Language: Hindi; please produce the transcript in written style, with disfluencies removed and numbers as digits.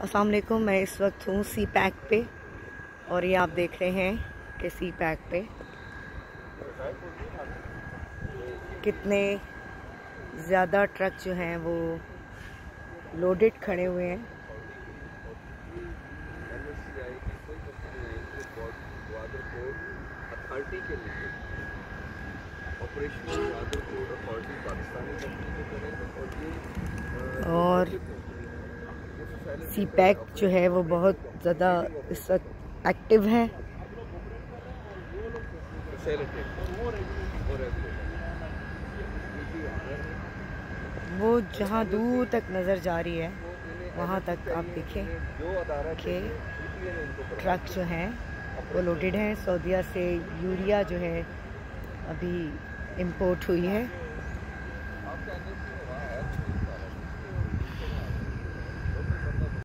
अस्सलाम वालेकुम। मैं इस वक्त हूँ सी पैक पे और ये आप देख रहे हैं कि सी पैक पे कितने ज़्यादा ट्रक जो हैं वो लोडेड खड़े हुए हैं। और सी पैक जो है वो बहुत ज़्यादा इस वक्त एक्टिव है। वो जहाँ दूर तक नज़र जा रही है वहाँ तक आप देखें कि ट्रक जो हैं वो लोडेड हैं। सऊदीया से यूरिया जो है अभी इंपोर्ट हुई है।